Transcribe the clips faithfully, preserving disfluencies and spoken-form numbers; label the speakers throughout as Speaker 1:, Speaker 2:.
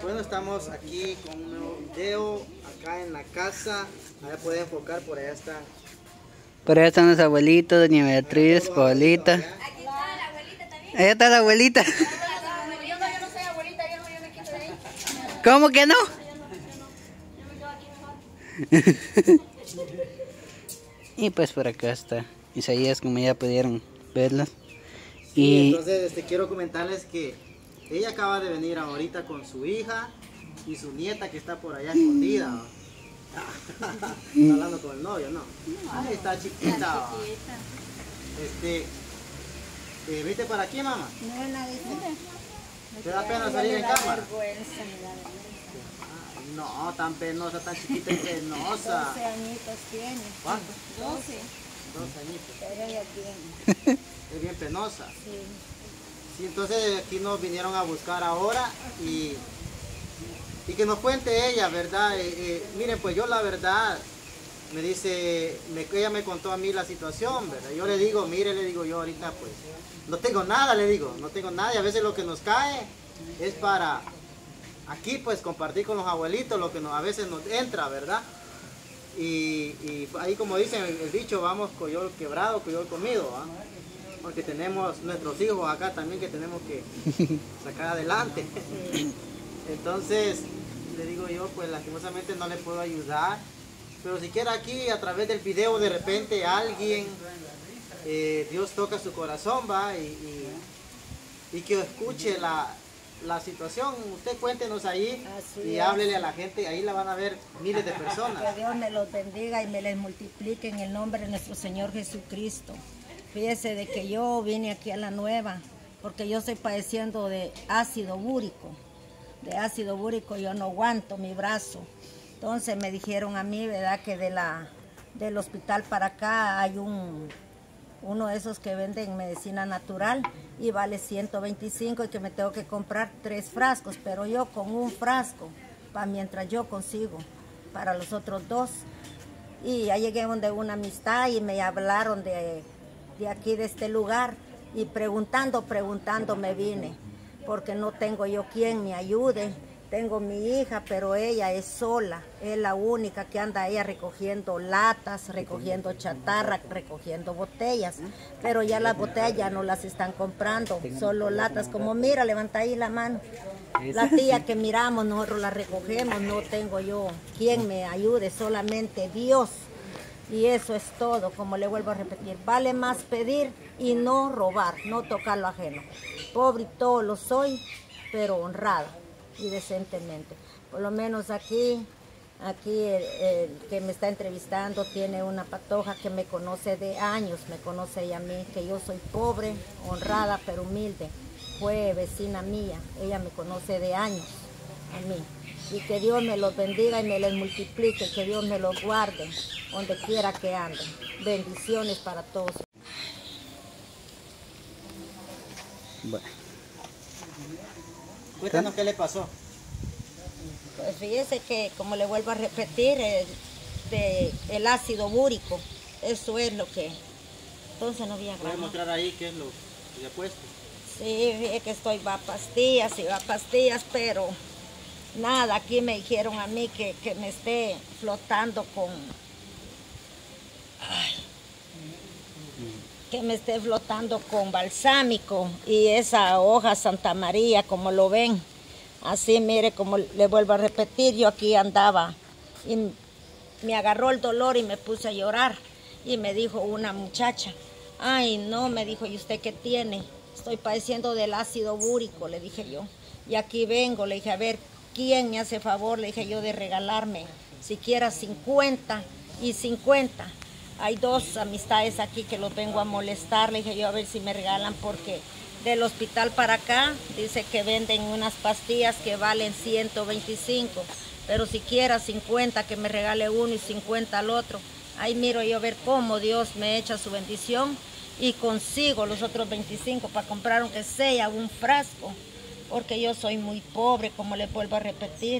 Speaker 1: Bueno, estamos aquí con un nuevo video, acá en la casa. Allá puede enfocar, por allá está.
Speaker 2: Por allá están los abuelitos, doña Beatriz, Paulita.
Speaker 3: Aquí está la abuelita también.
Speaker 2: Allá está la abuelita.
Speaker 3: Yo no, yo no soy abuelita, yo no, yo me quito de ahí.
Speaker 2: ¿Cómo que no?
Speaker 3: Yo me quedo aquí mejor.
Speaker 2: Y pues por acá está Isaías, como ya pudieron verlas.
Speaker 1: Sí,
Speaker 2: Y
Speaker 1: entonces este, quiero comentarles que ella acaba de venir ahorita con su hija y su nieta que está por allá escondida. Está hablando con el novio, ¿no? Ahí está chiquita. Este, eh, ¿viste para aquí, mamá?
Speaker 3: No, nadie
Speaker 1: ¿Te da pena salir en cámara?
Speaker 3: vergüenza, me da vergüenza.
Speaker 1: No, tan penosa, tan chiquita y penosa.
Speaker 3: doce añitos tiene.
Speaker 1: ¿Cuánto?
Speaker 3: doce.
Speaker 1: Dos añitos.
Speaker 3: Pero ella tiene.
Speaker 1: Es bien penosa.
Speaker 3: Sí.
Speaker 1: Sí, entonces aquí nos vinieron a buscar ahora y, y que nos cuente ella, ¿verdad? Eh, eh, miren, pues yo la verdad, me dice, me, ella me contó a mí la situación, ¿verdad? Yo le digo, mire, le digo yo ahorita, pues, no tengo nada, le digo, no tengo nada y a veces lo que nos cae es para aquí, pues, compartir con los abuelitos lo que nos, a veces nos entra, ¿verdad? Y, y ahí como dicen el, el dicho, vamos coyol quebrado, coyol comido, ¿ah? Porque tenemos nuestros hijos acá también que tenemos que sacar adelante. Entonces, le digo yo, pues lastimosamente no le puedo ayudar, pero siquiera aquí a través del video de repente alguien, eh, Dios toca su corazón, va, y, y, y que escuche la, la situación. Usted cuéntenos ahí
Speaker 3: Así
Speaker 1: y
Speaker 3: es.
Speaker 1: háblele a la gente, ahí la van a ver miles de personas.
Speaker 3: Que Dios me los bendiga y me les multiplique en el nombre de nuestro Señor Jesucristo. Fíjese de que yo vine aquí a la nueva porque yo estoy padeciendo de ácido úrico. De ácido úrico yo no aguanto mi brazo. Entonces me dijeron a mí, ¿verdad? Que de la, del hospital para acá hay un, uno de esos que venden medicina natural y vale ciento veinticinco y que me tengo que comprar tres frascos, pero yo con un frasco, para mientras yo consigo para los otros dos. Y ya llegué donde una amistad y me hablaron de... de aquí, de este lugar, y preguntando, preguntando me vine, porque no tengo yo quien me ayude. Tengo mi hija, pero ella es sola, es la única que anda ella recogiendo latas, recogiendo chatarra, recogiendo botellas, pero ya las botellas ya no las están comprando, solo latas, como mira, levanta ahí la mano. La tía que miramos, nosotros la recogemos, no tengo yo quien me ayude, solamente Dios. Y eso es todo, como le vuelvo a repetir, vale más pedir y no robar, no tocar lo ajeno. Pobre y todo lo soy, pero honrada y decentemente. Por lo menos aquí, aquí el, el que me está entrevistando tiene una patoja que me conoce de años, me conoce ella a mí, que yo soy pobre, honrada, pero humilde. Fue vecina mía, ella me conoce de años a mí. Y que Dios me los bendiga y me les multiplique, que Dios me los guarde donde quiera que anden. Bendiciones para todos.
Speaker 2: bueno,
Speaker 1: Cuéntanos qué le pasó.
Speaker 3: Pues fíjese que, como le vuelvo a repetir, el, de, el ácido úrico, eso es lo que... Entonces no voy a
Speaker 1: ¿Puede
Speaker 3: grabar.
Speaker 1: mostrar ahí qué es lo que le ha puesto?
Speaker 3: Sí, fíjese que estoy, va a pastillas y va a pastillas, pero... nada, aquí me dijeron a mí que, que me esté flotando con... Ay, que me esté flotando con balsámico y esa hoja Santa María, como lo ven. Así, mire, como le vuelvo a repetir, yo aquí andaba y me agarró el dolor y me puse a llorar. Y me dijo una muchacha, ay no, me dijo, ¿y usted qué tiene? Estoy padeciendo del ácido úrico, le dije yo. Y aquí vengo, le dije, a ver, ¿quién me hace favor? Le dije yo de regalarme siquiera cincuenta y cincuenta. Hay dos amistades aquí que los vengo a molestar. Le dije yo a ver si me regalan porque del hospital para acá dice que venden unas pastillas que valen ciento veinticinco. Pero siquiera cincuenta, que me regale uno y cincuenta al otro. Ahí miro yo a ver cómo Dios me echa su bendición y consigo los otros veinticinco para comprar aunque sea un frasco. Porque yo soy muy pobre, como les vuelvo a repetir.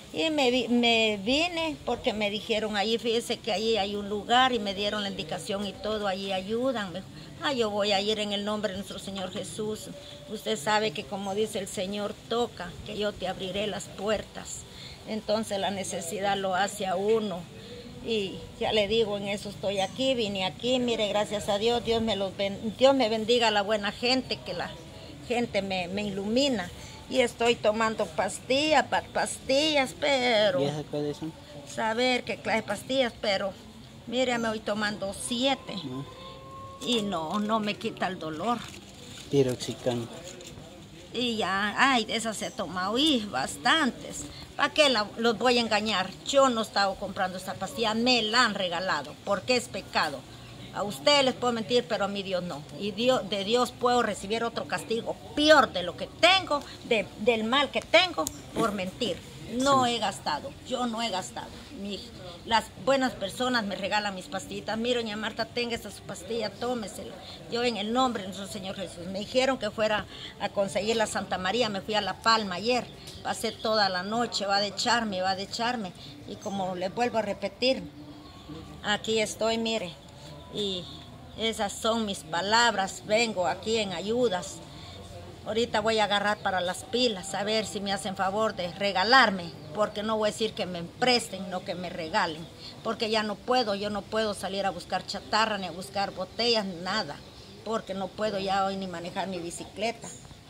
Speaker 3: Y me, vi, me vine porque me dijeron ahí, fíjese que ahí hay un lugar y me dieron la indicación y todo, ahí ayudan. Me, ah, yo voy a ir en el nombre de nuestro Señor Jesús. Usted sabe que como dice el Señor, toca, que yo te abriré las puertas. Entonces la necesidad lo hace a uno. Y ya le digo, en eso estoy aquí, vine aquí, mire, gracias a Dios, Dios me, los ben, Dios me bendiga a la buena gente, que la gente me, me ilumina. Y estoy tomando pastillas, pastillas, pero...
Speaker 2: ¿Y esas cuáles son?
Speaker 3: Saber qué clase de pastillas, pero mire, me voy tomando siete. ¿No? Y no, no me quita el dolor.
Speaker 2: Piroxicam.
Speaker 3: Y ya, ay, de esas he tomado, y bastantes. ¿Para qué la, los voy a engañar? Yo no estaba comprando esta pastilla, me la han regalado, porque es pecado. A ustedes les puedo mentir, pero a mí Dios no. Y Dios, de Dios puedo recibir otro castigo peor de lo que tengo, de, del mal que tengo, por mentir. No sí. he gastado, yo no he gastado. Mi, las buenas personas me regalan mis pastillitas. Mira, doña Marta, tenga esta su pastilla, tómesela. Yo en el nombre de nuestro Señor Jesús. Me dijeron que fuera a conseguir la Santa María. Me fui a La Palma ayer. Pasé toda la noche, va a echarme, va a echarme. Y como les vuelvo a repetir, aquí estoy, mire. Y esas son mis palabras. Vengo aquí en ayudas. Ahorita voy a agarrar para las pilas, a ver si me hacen favor de regalarme, porque no voy a decir que me presten, no que me regalen, porque ya no puedo, yo no puedo salir a buscar chatarra, ni a buscar botellas, nada, porque no puedo ya hoy ni manejar mi bicicleta.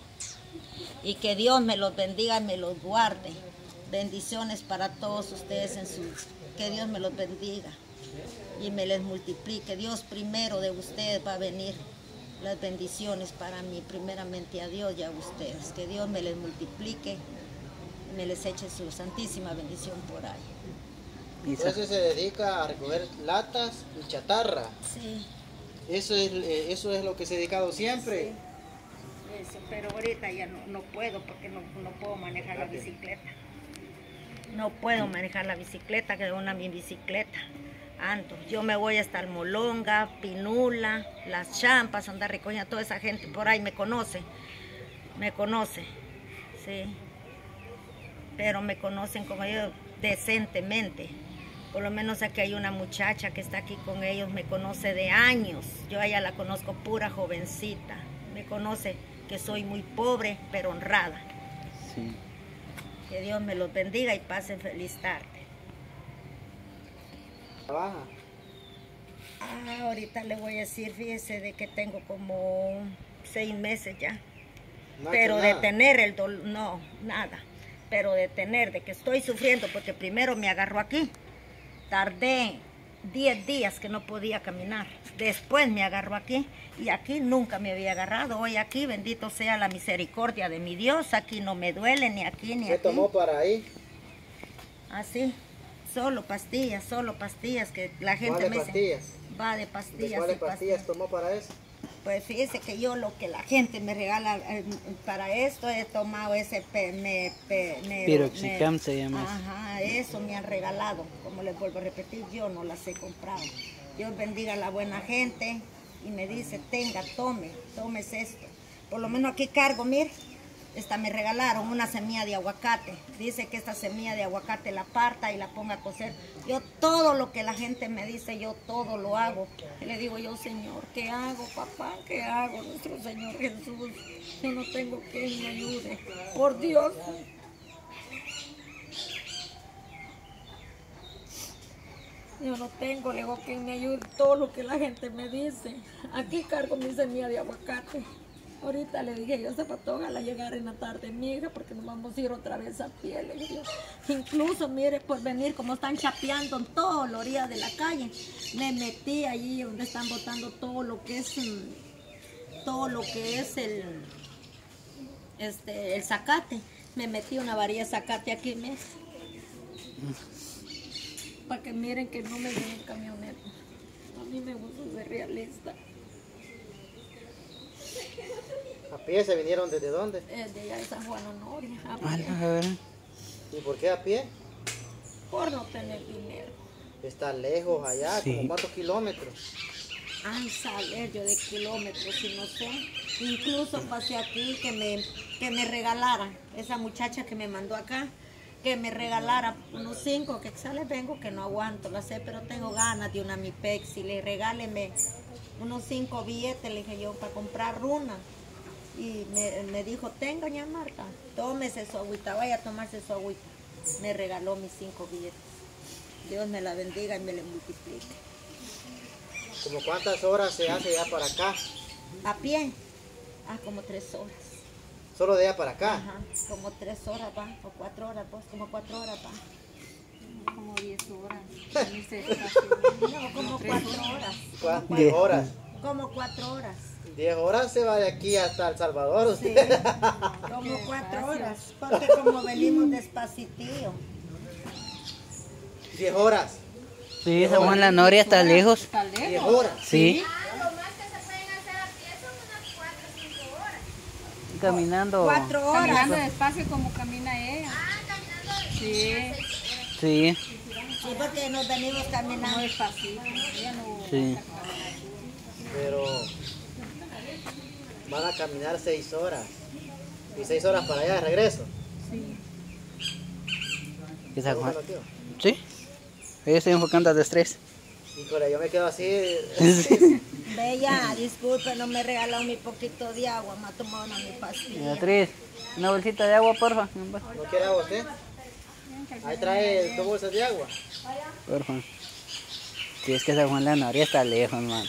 Speaker 3: Y que Dios me los bendiga y me los guarde. Bendiciones para todos ustedes en su... Que Dios me los bendiga y me les multiplique. Dios primero de ustedes va a venir. Las bendiciones para mí, primeramente a Dios y a ustedes. Que Dios me les multiplique y me les eche su santísima bendición por ahí.
Speaker 1: Entonces se dedica a recoger latas y chatarra.
Speaker 3: Sí.
Speaker 1: Eso es, eso es lo que se ha dedicado siempre.
Speaker 3: Sí. Eso, pero ahorita ya no, no puedo porque no, no puedo manejar la bicicleta. No puedo manejar la bicicleta, que es una mi bicicleta. Ando. Yo me voy hasta el Molonga, Pinula, Las Champas, andar recogiendo a toda esa gente por ahí, me conoce, me conoce, sí, pero me conocen como yo decentemente. Por lo menos aquí hay una muchacha que está aquí con ellos, me conoce de años, yo a ella la conozco pura jovencita, me conoce que soy muy pobre pero honrada.
Speaker 2: Sí.
Speaker 3: Que Dios me los bendiga y pasen feliz tarde.
Speaker 1: Trabaja.
Speaker 3: Ah, ahorita le voy a decir, fíjese, de que tengo como seis meses ya. No pero de tener el dolor, no, nada. Pero de tener, de que estoy sufriendo, porque primero me agarró aquí. Tardé diez días que no podía caminar. Después me agarró aquí y aquí nunca me había agarrado. Hoy aquí, bendito sea la misericordia de mi Dios, aquí no me duele ni aquí ni aquí.
Speaker 1: ¿Qué tomó para ahí?
Speaker 3: Así. Solo pastillas, solo pastillas, que la gente me
Speaker 1: pastillas?
Speaker 3: dice, va de pastillas.
Speaker 1: ¿De ¿Cuáles
Speaker 3: pastillas.
Speaker 1: pastillas tomó para eso?
Speaker 3: Pues fíjese que yo lo que la gente me regala eh, para esto he tomado ese pe, me, pe, me,
Speaker 2: Piroxicam
Speaker 3: me,
Speaker 2: se llama.
Speaker 3: Ajá, eso me han regalado, como les vuelvo a repetir, yo no las he comprado. Dios bendiga a la buena gente y me dice, tenga, tome, tomes esto. Por lo menos aquí cargo, mire. Esta me regalaron una semilla de aguacate. Dice que esta semilla de aguacate la parta y la ponga a cocer. Yo todo lo que la gente me dice, yo todo lo hago. Y le digo yo, Señor, ¿qué hago, papá? ¿Qué hago, nuestro Señor Jesús? Yo no tengo quien me ayude. Por Dios. Yo no tengo, le digo, quien me ayude. Todo lo que la gente me dice. Aquí cargo mi semilla de aguacate. Ahorita le dije yo, Zapato, ojalá llegar en la tarde, mi hija, porque nos vamos a ir otra vez a pie. Le dije, incluso, mire, por venir, como están chapeando en toda la orilla de la calle, me metí allí donde están botando todo lo que es, todo lo que es el, este, el zacate. Me metí una varilla de zacate aquí, mire, para que miren que no me viene camioneta. A mí me gusta ser realista.
Speaker 1: ¿A pie se vinieron desde dónde?
Speaker 3: Eh, de allá de San Juan Honorio.
Speaker 1: ¿Y por qué a pie?
Speaker 3: Por no tener dinero.
Speaker 1: Está lejos allá,
Speaker 2: sí.
Speaker 1: ¿Como cuántos kilómetros?
Speaker 3: Ay, saber yo de kilómetros y no sé. Incluso pasé aquí que me, que me regalaran. Esa muchacha que me mandó acá, que me regalara unos cinco que les vengo que no aguanto, la sé, pero tengo ganas de una mi Pepsi. Le regáleme unos cinco billetes, le dije yo, para comprar runa. Y me, me dijo, tenga, doña Marta, tómese su agüita, vaya a tomarse su agüita. Me regaló mis cinco billetes. Dios me la bendiga y me le multiplique.
Speaker 1: ¿Como cuántas horas se hace ya para acá?
Speaker 3: A pie, ah, como tres horas.
Speaker 1: ¿Solo de allá para acá?
Speaker 3: Ajá, como tres horas va, o cuatro horas, pues, como cuatro horas va.
Speaker 4: Como diez horas.
Speaker 3: No, como cuatro horas.
Speaker 1: ¿Cuántas
Speaker 2: Diez.
Speaker 1: horas?
Speaker 3: Como cuatro horas.
Speaker 1: Diez horas se va de aquí hasta El Salvador
Speaker 3: Sí,
Speaker 1: usted.
Speaker 3: como cuatro horas, porque como venimos despacitillo.
Speaker 1: Diez horas.
Speaker 2: Sí, San Juan La Noria está lejos.
Speaker 4: Está
Speaker 1: Diez
Speaker 4: lejos.
Speaker 1: horas.
Speaker 2: Sí.
Speaker 5: Ah, lo más que se pueden hacer a pie son unas cuatro o cinco horas.
Speaker 2: Caminando.
Speaker 3: Cuatro horas.
Speaker 4: Caminando despacio como camina ella.
Speaker 5: Ah, caminando.
Speaker 4: Sí,
Speaker 2: Sí,
Speaker 3: Sí, porque nos venimos
Speaker 4: como
Speaker 3: caminando.
Speaker 4: despacito. Ella no...
Speaker 2: sí.
Speaker 1: Pero van a caminar seis horas. Y seis horas para allá de regreso.
Speaker 4: Sí.
Speaker 2: ¿Qué San Juan?
Speaker 1: Bueno, tío.
Speaker 2: Sí. Yo estoy enfocando al estrés.
Speaker 1: Híjole, yo me quedo así.
Speaker 3: Bella, disculpe, no me regaló mi poquito de agua, me ha tomado una mi pastilla.
Speaker 2: Beatriz, una bolsita de agua, porfa.
Speaker 1: ¿No quiere agua usted? Ahí trae dos bolsas de agua.
Speaker 2: Porfa. Sí, es que San Juan La Noria está lejos, man.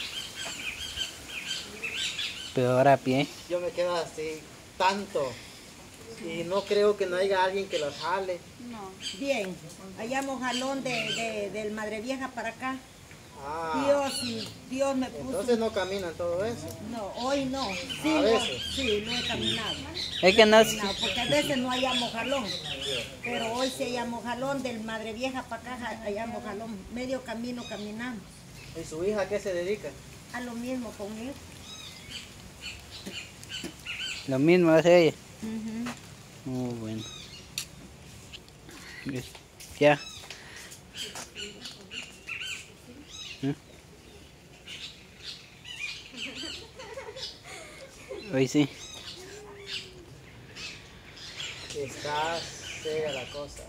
Speaker 2: Peor a pie.
Speaker 1: Yo me quedo así, tanto. Y no creo que no haya alguien que los jale.
Speaker 4: No.
Speaker 3: Bien, allá jalón de, de, del Madre Vieja para acá.
Speaker 1: Ah,
Speaker 3: Dios, y Dios me puso.
Speaker 1: entonces no caminan todo eso.
Speaker 3: No, hoy no. Sí,
Speaker 1: A
Speaker 3: no,
Speaker 1: veces.
Speaker 3: sí, no he caminado.
Speaker 2: Es que no.
Speaker 3: No, porque a veces no hayamos jalón. Pero hoy sí hayamos jalón del Madre Vieja para acá, hayamos jalón. Medio camino caminamos.
Speaker 1: ¿Y su hija a qué se dedica?
Speaker 3: A lo mismo conmigo.
Speaker 2: Lo mismo hace ella.
Speaker 3: Ujú.
Speaker 2: Muy bueno. Ya. ¿Eh? Hoy sí.
Speaker 1: Está seria la cosa.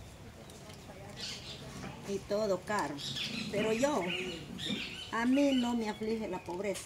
Speaker 3: Y todo caro. Pero yo, a mí no me aflige la pobreza.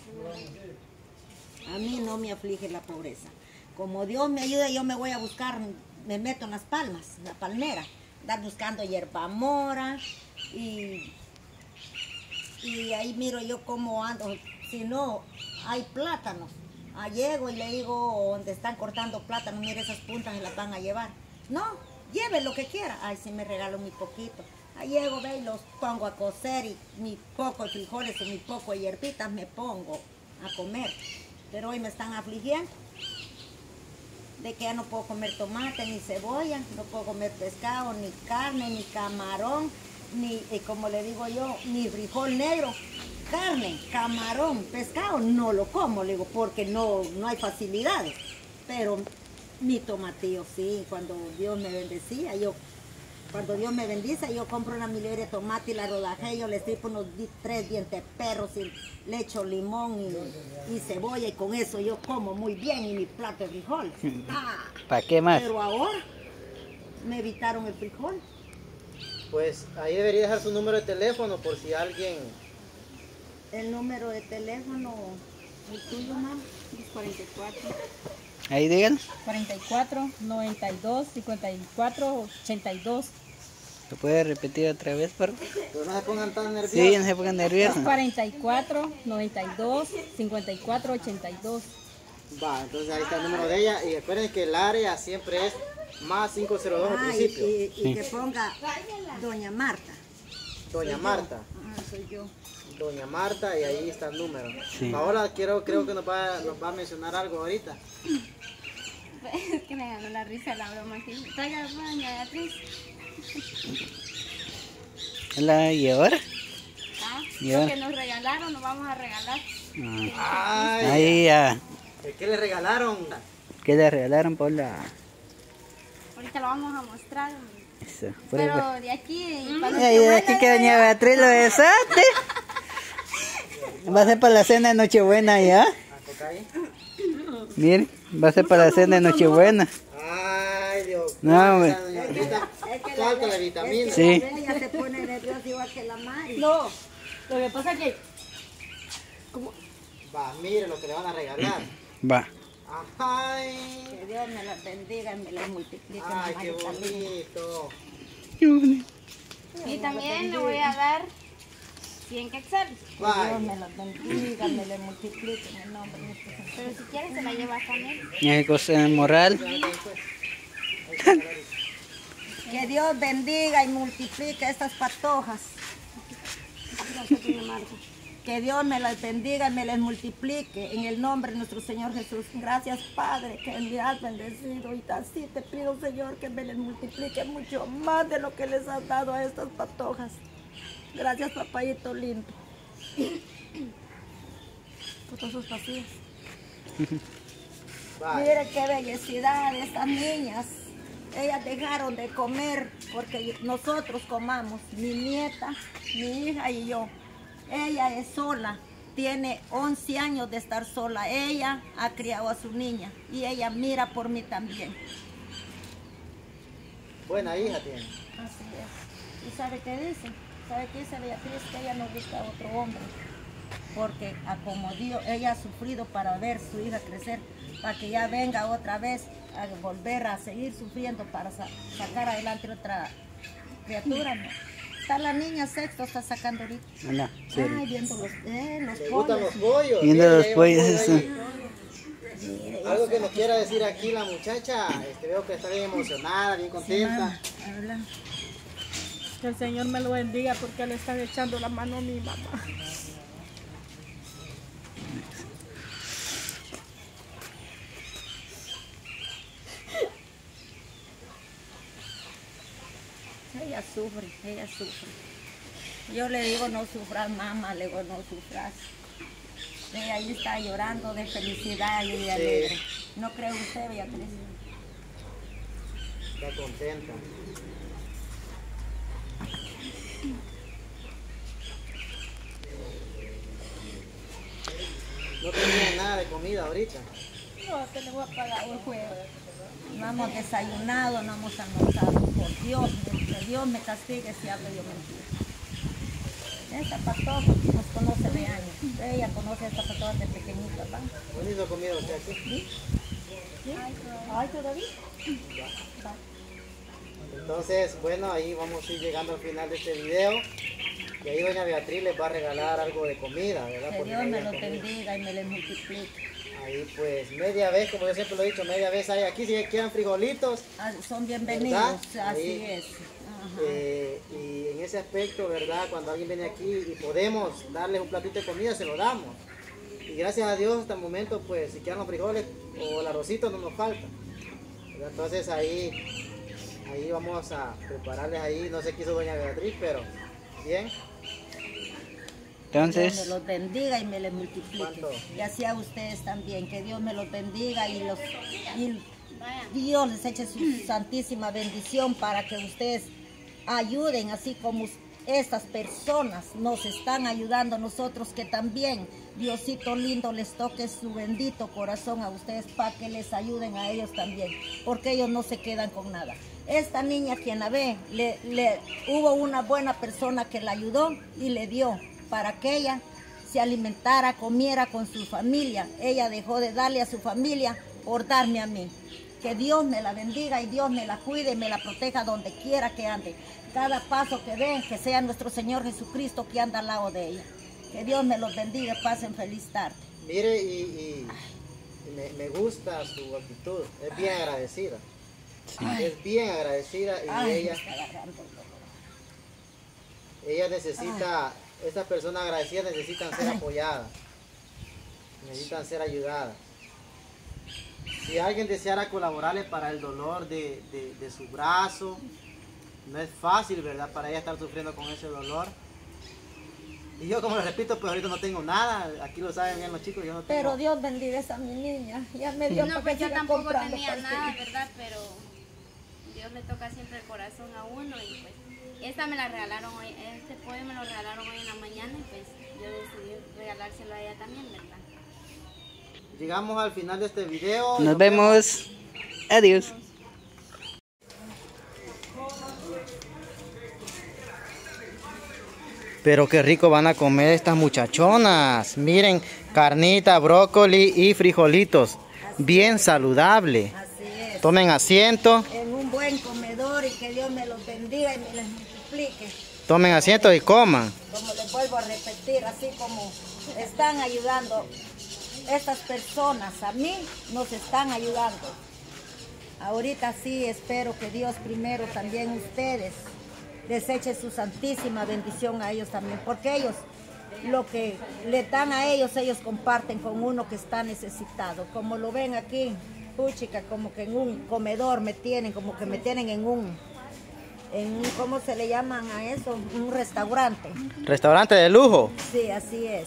Speaker 3: A mí no me aflige la pobreza. Como Dios me ayuda, yo me voy a buscar, me meto en las palmas, la palmera, andar buscando hierba mora y, y ahí miro yo cómo ando. Si no, hay plátanos. Ah, llego y le digo, donde están cortando plátanos, mire esas puntas se las van a llevar. No, lleve lo que quiera. Ay, sí me regalo muy poquito. Ahí llego, ve, y los pongo a cocer y mi poco de frijoles y mi poco de hierbitas me pongo a comer. Pero hoy me están afligiendo de que ya no puedo comer tomate ni cebolla, no puedo comer pescado, ni carne, ni camarón, ni, y como le digo yo, ni frijol negro. Carne, camarón, pescado, no lo como, le digo, porque no, no hay facilidades. Pero mi tomatillo sí, cuando Dios me bendecía, yo, cuando Dios me bendice, yo compro una mi libre de tomate y la rodajé, yo le tripo unos di- tres dientes perros y le echo limón y, y cebolla y con eso yo como muy bien y mi plato de frijol. Ah,
Speaker 2: ¿Para qué más?
Speaker 3: pero ahora me evitaron el frijol.
Speaker 1: Pues ahí debería dejar su número de teléfono por si alguien...
Speaker 3: El número de teléfono, el tuyo, mamá.
Speaker 4: cuarenta y cuatro,
Speaker 2: Ahí digan.
Speaker 4: cuarenta y cuatro, noventa y dos, cincuenta y cuatro, ochenta y dos.
Speaker 2: ¿Lo puede repetir otra vez, por favor?
Speaker 1: Pero no se pongan tan nerviosos.
Speaker 2: Sí, no se pongan nerviosos.
Speaker 4: cuarenta y cuatro, noventa y dos, cincuenta y cuatro, ochenta y dos.
Speaker 1: Va, entonces ahí está el número de ella. Y recuerden que el área siempre es más cinco cero dos al
Speaker 3: Ah, y,
Speaker 1: principio.
Speaker 3: y- y que ponga Doña Marta.
Speaker 1: Doña
Speaker 3: Soy
Speaker 1: Marta.
Speaker 3: yo. Ah, soy yo.
Speaker 1: Doña Marta y ahí está el número.
Speaker 2: Sí.
Speaker 1: Ahora quiero, creo que nos va, nos va a mencionar algo ahorita.
Speaker 5: Es que me ganó la risa la broma aquí. Traiga la doña Beatriz.
Speaker 2: Hola, ¿y ahora?
Speaker 5: Ah,
Speaker 2: ¿Y
Speaker 5: lo
Speaker 2: ahora?
Speaker 5: que nos regalaron, nos vamos a regalar.
Speaker 2: Ah,
Speaker 1: Ay,
Speaker 2: ahí ya.
Speaker 1: ¿qué le regalaron?
Speaker 2: ¿Qué le regalaron por la...?
Speaker 5: Ahorita lo vamos a mostrar.
Speaker 2: Eso, por ahí,
Speaker 5: Pero
Speaker 2: pues.
Speaker 5: de aquí para
Speaker 2: Ay, de aquí que doña Beatriz lo besaste. Va a ser para la cena de Nochebuena ya.
Speaker 1: ¿A tocar ahí?
Speaker 2: Miren, va a ser para la cena de Nochebuena.
Speaker 1: Ay, Dios
Speaker 2: No, güey.
Speaker 1: Falta de vitamina.
Speaker 2: Sí.
Speaker 3: Ella se pone nerviosa igual que la Mari.
Speaker 4: No, lo que pasa es que
Speaker 1: Va, mire lo que le van a regalar.
Speaker 2: Va.
Speaker 1: Ay,
Speaker 3: Que Dios me las bendiga y me las multiplique.
Speaker 1: ay, qué
Speaker 3: mamá,
Speaker 1: bonito.
Speaker 2: Qué bonito.
Speaker 5: Y también le voy a dar cien quetzales.
Speaker 3: Que Dios
Speaker 1: Bye.
Speaker 3: me las bendiga, me las multiplique en el nombre de nuestro Señor.
Speaker 5: Pero si quieres se la llevas también.
Speaker 2: ¿Qué cosa moral?
Speaker 3: Que Dios bendiga y multiplique estas patojas. Que Dios me las bendiga y me las multiplique en el nombre de nuestro Señor Jesús. Gracias, Padre, que me has bendecido. Y así te pido, Señor, que me les multiplique mucho más de lo que les has dado a estas patojas. Gracias, papayito lindo. Por todos sus pasillos.
Speaker 1: Bye.
Speaker 3: Mire qué bellecidad de estas niñas. Ellas dejaron de comer porque nosotros comamos, mi nieta, mi hija y yo. Ella es sola, tiene once años de estar sola. Ella ha criado a su niña y ella mira por mí también.
Speaker 1: Buena hija tiene.
Speaker 3: Así es. ¿Y sabe qué dice? ¿Sabe qué dice Beatriz? Que ella no busca a otro hombre. Porque a como Dios, ella ha sufrido para ver su hija crecer, para que ya venga otra vez a volver a seguir sufriendo para sa- sacar adelante otra criatura, ¿no? Está la niña sexto, está sacando ahorita.
Speaker 2: Anda,
Speaker 3: Ay,
Speaker 2: serio.
Speaker 3: viendo los, eh, los
Speaker 1: ¿Le gustan
Speaker 3: pollos.
Speaker 1: los pollos?
Speaker 2: Viendo
Speaker 1: Mire,
Speaker 2: los
Speaker 1: ya hay un
Speaker 2: pollos,
Speaker 1: pollo
Speaker 2: eso.
Speaker 1: ahí.
Speaker 3: Mire,
Speaker 1: Algo que nos quiera decir aquí la muchacha, este, veo que está bien emocionada, bien contenta.
Speaker 3: habla.
Speaker 4: que el Señor me lo bendiga porque le están echando la mano a mi mamá.
Speaker 3: Ella sufre, ella sufre. Yo le digo no sufras, mamá, le digo no sufras. Ella ahí está llorando de felicidad y de alegre. ¿No cree usted, Beatriz?
Speaker 1: Está contenta. No tenía nada de comida ahorita.
Speaker 4: No, tenemos apagado el juego.
Speaker 3: No hemos desayunado, no hemos almorzado. Por Dios, que Dios me castigue si hablo yo mentira. Esta patoja nos conoce de años. Ella conoce a esta patoja de pequeñita, ¿va?
Speaker 1: ¿Bonito comida usted aquí?
Speaker 3: Ay, todavía.
Speaker 1: Entonces, bueno, ahí vamos a ir llegando al final de este video. Y ahí doña Beatriz les va a regalar algo de comida, ¿verdad?
Speaker 3: Que
Speaker 1: Porque
Speaker 3: Dios
Speaker 1: ahí
Speaker 3: me
Speaker 1: hay
Speaker 3: lo
Speaker 1: comida.
Speaker 3: bendiga y me les multiplique.
Speaker 1: Ahí pues media vez, como yo siempre lo he dicho, media vez hay aquí, si quieran frijolitos.
Speaker 3: Ah, son bienvenidos,
Speaker 1: ¿Verdad?
Speaker 3: así
Speaker 1: Ahí.
Speaker 3: es. Ajá.
Speaker 1: eh, y en ese aspecto, ¿verdad? Cuando alguien viene aquí y podemos darles un platito de comida, se lo damos. Y gracias a Dios hasta el momento, pues si quedan los frijoles o el arrocito no nos falta. ¿Verdad? Entonces ahí, ahí vamos a prepararles ahí, no sé qué hizo doña Beatriz, pero bien.
Speaker 3: Dios me
Speaker 2: Entonces,
Speaker 3: los bendiga y me les multiplique.
Speaker 1: ¿Cuánto?
Speaker 3: Y así a ustedes también. Que Dios me los bendiga y, los, y
Speaker 5: Vaya.
Speaker 3: Dios les eche su santísima bendición para que ustedes ayuden, así como estas personas nos están ayudando a nosotros, que también Diosito lindo les toque su bendito corazón a ustedes para que les ayuden a ellos también, porque ellos no se quedan con nada. Esta niña, quien la ve, le, le, hubo una buena persona que la ayudó y le dio para que ella se alimentara, comiera con su familia. Ella dejó de darle a su familia por darme a mí. Que Dios me la bendiga y Dios me la cuide y me la proteja donde quiera que ande. Cada paso que dé, que sea nuestro Señor Jesucristo que anda al lado de ella. Que Dios me los bendiga y pasen feliz tarde.
Speaker 1: Mire, y, y- y me, me gusta su actitud, es bien agradecida. Es bien agradecida y
Speaker 3: Ay, me
Speaker 1: ella,
Speaker 3: está agarrando el dolor.
Speaker 1: ella necesita, estas personas agradecidas necesitan ser
Speaker 3: Ay.
Speaker 1: apoyadas, necesitan ser ayudadas. Si alguien deseara colaborarle para el dolor de, de- de su brazo, no es fácil, ¿verdad? Para ella estar sufriendo con ese dolor. Y yo, como les repito, pues ahorita no tengo nada, aquí lo saben bien los chicos, yo no tengo.
Speaker 3: Pero Dios bendiga a mi niña. Ya me dio
Speaker 5: No,
Speaker 3: para
Speaker 5: pues
Speaker 3: que
Speaker 5: yo
Speaker 3: siga
Speaker 5: tampoco
Speaker 3: comprando
Speaker 5: tenía nada,
Speaker 3: pastillas.
Speaker 5: ¿verdad? Pero Dios le toca siempre el corazón a uno y pues esta me la regalaron hoy, este pollo me lo regalaron hoy en la mañana y pues yo decidí regalárselo a ella también, ¿verdad?
Speaker 1: Llegamos al final de este video.
Speaker 2: nos vemos. Adiós.
Speaker 1: Pero qué rico van a comer estas muchachonas. Miren, carnita, brócoli y frijolitos. Bien saludable.
Speaker 3: Así es.
Speaker 1: Tomen asiento.
Speaker 3: En un buen comedor y que Dios me los bendiga y me les multiplique.
Speaker 1: Tomen asiento y coman.
Speaker 3: Como les vuelvo a repetir, así como están ayudando estas personas, a mí nos están ayudando. Ahorita sí espero que Dios primero también ustedes les eche su santísima bendición a ellos también, porque ellos, lo que le dan a ellos, ellos comparten con uno que está necesitado. Como lo ven aquí, puchica, como que en un comedor me tienen, como que me tienen en un, en un, ¿cómo se le llaman a eso? Un restaurante.
Speaker 1: Restaurante de lujo.
Speaker 3: Sí, así es.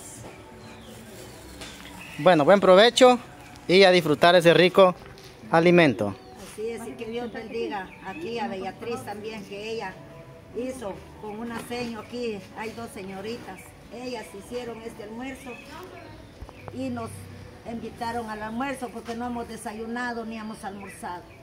Speaker 1: Bueno, buen provecho y a disfrutar ese rico alimento.
Speaker 3: Así es, y que Dios bendiga aquí a Beatriz también, que ella hizo con una seño aquí, hay dos señoritas, ellas hicieron este almuerzo y nos invitaron al almuerzo porque no hemos desayunado ni hemos almorzado.